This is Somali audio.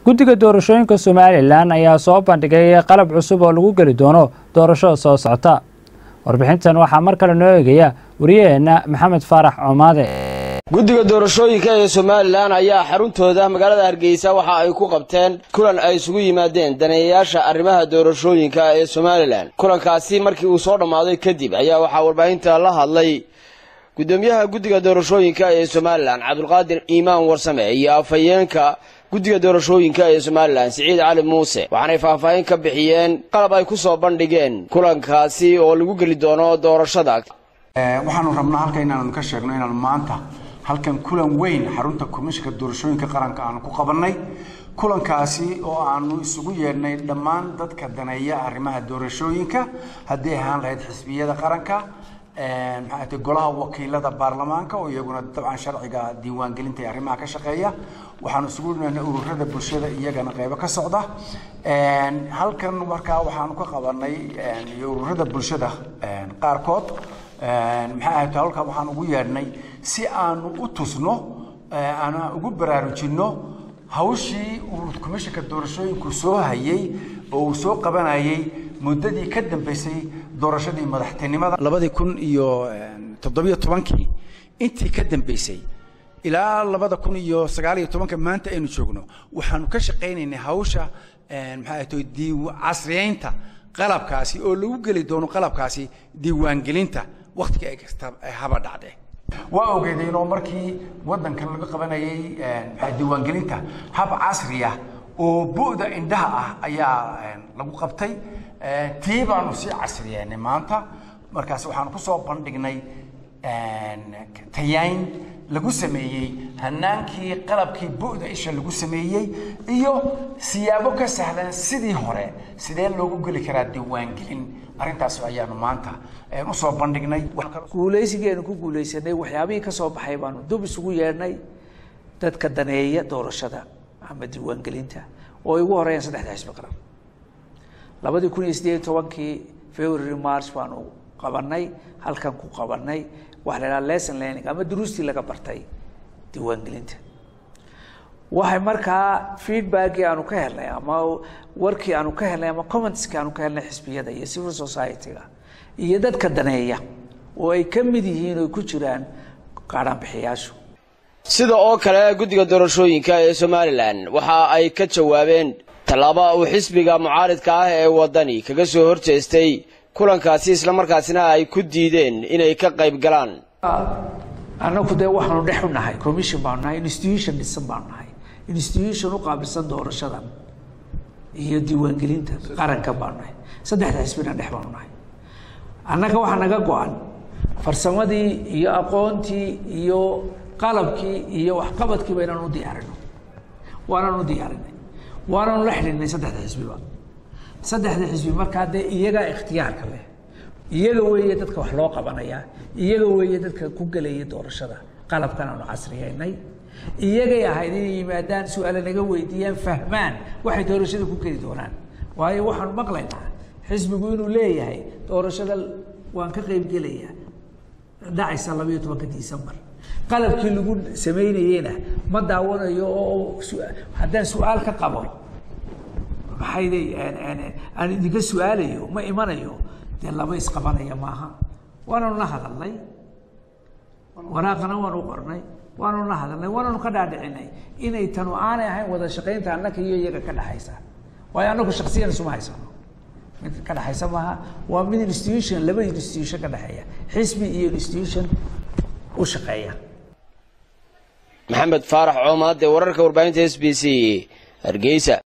guddiga doorashooyinka Somaliland ayaa soo bandhigay qalab cusub oo lagu gali doono doorashada soo socota. Warbixintan waxaa mar kale noo eegaya wariyaheena Maxamed Faarax Comaade. guddiga doorashooyinka ee Somaliland ayaa xaruntooda magaalada Hargeysa waxa ay ku qabteen kulan ay isugu yimaadeen daneeyayaasha arrimaha doorashooyinka ee Somaliland. kulankaasi markii uu soo dhamaaday kadib ayaa waxa warbaahinta la hadlay gudoomiyaha guddiga doorashooyinka ee Somaliland Cabdulqaadir Iimaan Warsame iyo afhayeenka guddiga doorashooyinka ee Somaliland Siciid Cali Muuse waxaanay faahfaahin ka bixiyeen qalab ay ku soo bandhigeen kulankaasi oo lagu gali doono doorashada. waxaanu rabnaa halka inaanu ka sheegno inaan maanta halkan kulan weyn xarunta komishanka doorashooyinka qaranka aan ku qabanay. kulankaasi oo aanu isugu yeernay dhammaan dadka daneeya arrimaha doorashooyinka haddii ahaan lahayd xisbiyada qaranka maxay golaha wakiilada baarlamaanka oo iyaguna dabcan sharciga diiwaangelinta ee arrimaha ka shaqeeya. waxaanu isugu yeernay ururada bulshada iyagana qaybo ka socda. halkan markaa waxaanu ka qabanay ururada bulshada qaarkood maxay halka waxaan ugu yeernay si aanu u tusno aan ugu baraarujino hawshii uu komishanka doorashooyinku soo hayay oo soo qabanayay muddadii ka dambeysay doorashadii madaxtinimada 2017 intii ka dambeysay ilaa 2019 maanta aynu joogno waxaanu ka shaqeynaynay hawsha maxay tahay casriyeynta qalabkaasi oo lagu gali doono qalabkaasi diiwaangelinta waqtiga ay kasta haba dhacday. waa ogeedeen oo markii wadankan laga qabanayay diiwaangelinta hab casri ah oo buuda indhaha ah ayaa lagu qabtay. tiibaanu si casriyeynay maanta markaas waxaan ku soo bandhignay tayayn lagu sameeyay hanaankii qalabkii buuda isha lagu sameeyay iyo siyaabo ka sahlan sidii hore sidee loogu gali karaa diiwaangelin. arrintaas ayaanu maanta u soo bandhignay. guuleysigeenu ku guuleysanay waxyaabihii ka soo baxay baanu dub isugu yeernay dadka daneeya doorashada ama diiwaangelinta oo ugu horeeyaan saddexda xisbi qaran. 2018 February March baanu qabanay halkan ku qabanay wax la yiraahdo lesson learning ama duruustii laga bartay diiwaangelinta. waxay markaa feedback aanu ka helnay ama warkii aanu ka helnay ama comments aanu ka helnay xisbiyada iyo civil society-ga iyo dadka daneeya oo ay ka mid yihiin oo ku jiraan qaran bixiyaashu. sida oo kale guddiga doorashooyinka ee Somaliland waxa ay ka jawaabeen talaabo uu xisbiga mucaaridka ah ee wadani kaga soo horjeestay kulankaasi isla markaasina ay ku diideen inay ka qayb galaan. anagu de waxaanu dhex u nahay commission baan nahay institution dhisan baan nahay institution u qaabilsan doorashada iyo diiwaangelinta qaranka baan nahay saddexda xisbina dhex baan nahay. annaga waxa naga go'an farsamadii iyo aqoontii iyo qalabkii iyo waxqabadkii baynan u diyaarinay waana la xiriirnay saddexda xisbiba. saddexda xisbi markaa de iyaga ikhtiyaarka leh iyaga weeye dadka wax loo qabanaya iyaga weeye dadka ku galaya doorashada qalabkan aanu casriyeynay iyagay ahayd inay yimaadaan su'aalo naga weydiiyaan fahmaan waxay doorashada ku geli doonaan. waayo waxaan maqlaynaa xisbigu inuu leeyahay doorashada waan ka qayb gelayaa dhacaysa 12 December qalabkii lagu sameynayna ma daawanayo oo haddaan su'aal ka qabo maxay aan idinka su'aalayo ma imanayo de laba isqabanaya maaha. waanu la hadalnay waraaqana waanu qornay waanu la hadalnay waanu ka dhaadhicinay inay tanu aanay ahayn wada shaqeynta annaka iyo iyaga ka dhaxaysa. waayo annagu shakhsiyan isuma haysano mid ka dhaxaysa maaha waa mid institution laba institution ka dhaxeeya xisbi iyo institution u shaqeeya. Maxamed Faarax Comaade wararka warbaahinta SBC Hargeysa.